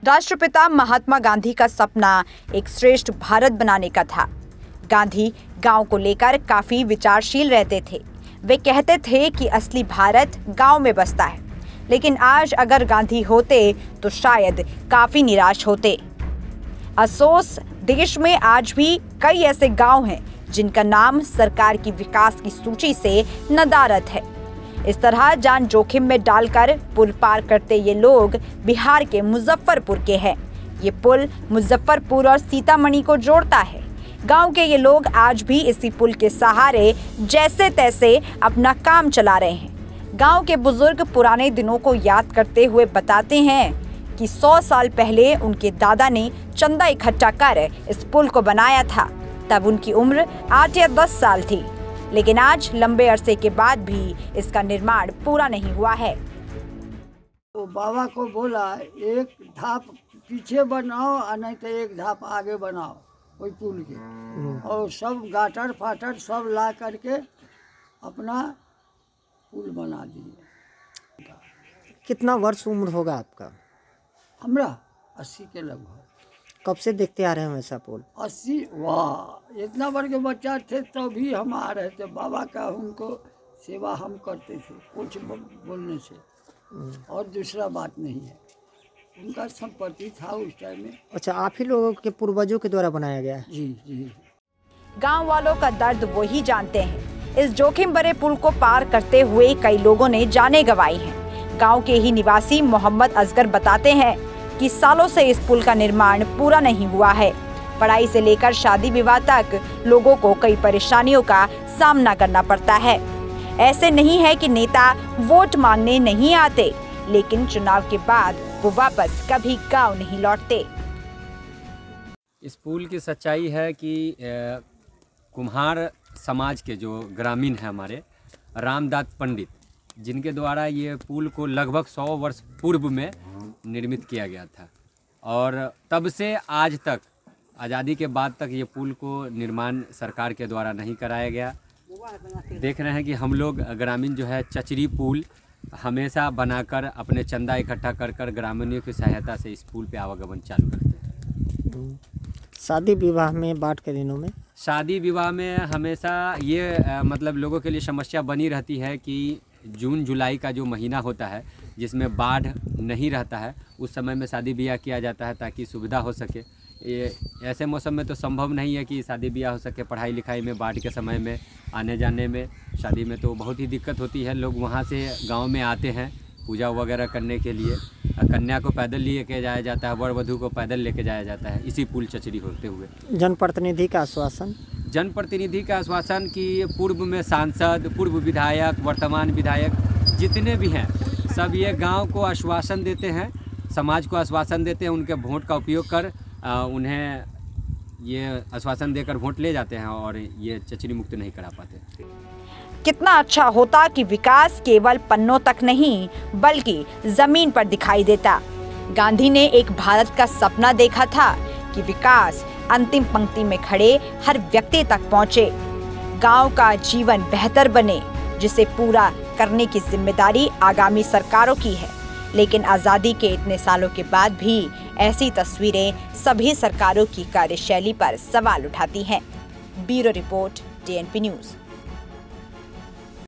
राष्ट्रपिता महात्मा गांधी का सपना एक श्रेष्ठ भारत बनाने का था। गांधी गांव को लेकर काफी विचारशील रहते थे। वे कहते थे कि असली भारत गांव में बसता है। लेकिन आज अगर गांधी होते तो शायद काफी निराश होते। अफसोस, देश में आज भी कई ऐसे गांव हैं जिनका नाम सरकार की विकास की सूची से नदारद है। इस तरह जान जोखिम में डालकर पुल पार करते ये लोग बिहार के मुजफ्फरपुर के हैं। ये पुल मुजफ्फरपुर और सीतामढ़ी को जोड़ता है। गांव के ये लोग आज भी इसी पुल के सहारे जैसे तैसे अपना काम चला रहे हैं। गांव के बुजुर्ग पुराने दिनों को याद करते हुए बताते हैं कि 100 साल पहले उनके दादा ने चंदा इकट्ठा कर इस पुल को बनाया था। तब उनकी उम्र 8 या 10 साल थी। लेकिन आज लंबे अरसे के बाद भी इसका निर्माण पूरा नहीं हुआ है। तो बाबा को बोला एक धाप पीछे बनाओ और नहीं तो एक धाप आगे बनाओ कोई पुल के, और सब गाटर फाटर सब ला करके अपना पुल बना दिए। कितना वर्ष उम्र होगा आपका? हमरा 80 के लगभग। कब से देखते आ रहे हैं ऐसा पुल? 80? वाह, इतना बड़े के बच्चा थे तो भी हम आ रहे थे। बाबा का उनको सेवा हम करते थे कुछ बोलने से, और दूसरा बात नहीं है। उनका संपत्ति था उस टाइम में। अच्छा, आप ही लोगों के पूर्वजों के द्वारा बनाया गया है? जी जी। गांव वालों का दर्द वो ही जानते हैं। इस जोखिम भरे पुल को पार करते हुए कई लोगों ने जानें गंवाई हैं। गांव के ही निवासी मोहम्मद असगर बताते हैं कि सालों से इस पुल का निर्माण पूरा नहीं हुआ है। पढ़ाई से लेकर शादी विवाह तक लोगों को कई परेशानियों का सामना करना पड़ता है। ऐसे नहीं है कि नेता वोट मांगने नहीं आते, लेकिन चुनाव के बाद वो वापस कभी गांव नहीं लौटते। इस पुल की सच्चाई है कि कुम्हार समाज के जो ग्रामीण हैं हमारे रामदास पंडित, जिनके द्वारा ये पुल को लगभग 100 वर्ष पूर्व में निर्मित किया गया था, और तब से आज तक, आज़ादी के बाद तक ये पुल को निर्माण सरकार के द्वारा नहीं कराया गया। देख रहे हैं कि हम लोग ग्रामीण जो है चचरी पुल हमेशा बनाकर अपने चंदा इकट्ठा कर कर ग्रामीणों की सहायता से इस पुल पे आवागमन चालू करते हैं। शादी विवाह में बाढ़ के दिनों में, शादी विवाह में हमेशा ये मतलब लोगों के लिए समस्या बनी रहती है कि जून जुलाई का जो महीना होता है जिसमें बाढ़ नहीं रहता है, उस समय में शादी ब्याह किया जाता है ताकि सुविधा हो सके। ये ऐसे मौसम में तो संभव नहीं है कि शादी ब्याह हो सके। पढ़ाई लिखाई में बाढ़ के समय में आने जाने में, शादी में तो बहुत ही दिक्कत होती है। लोग वहाँ से गांव में आते हैं पूजा वगैरह करने के लिए। कन्या को पैदल लेके जाया जाता है, वर वधू को पैदल लेके जाया जाता है इसी पुल चचरी होते हुए। जनप्रतिनिधि का आश्वासन? जनप्रतिनिधि का आश्वासन कि पूर्व में सांसद, पूर्व विधायक, वर्तमान विधायक जितने भी हैं सब ये गांव को आश्वासन देते हैं, समाज को आश्वासन देते हैं। उनके वोट का उपयोग कर उन्हें ये आश्वासन देकर वोट ले जाते हैं और ये चचरी मुक्त नहीं करा पाते। कितना अच्छा होता कि विकास केवल पन्नों तक नहीं बल्कि जमीन पर दिखाई देता। गांधी ने एक भारत का सपना देखा था कि विकास अंतिम पंक्ति में खड़े हर व्यक्ति तक पहुंचे, गांव का जीवन बेहतर बने, जिसे पूरा करने की जिम्मेदारी आगामी सरकारों की है। लेकिन आज़ादी के इतने सालों के बाद भी ऐसी तस्वीरें सभी सरकारों की कार्यशैली पर सवाल उठाती हैं। Bureau report, DNP news.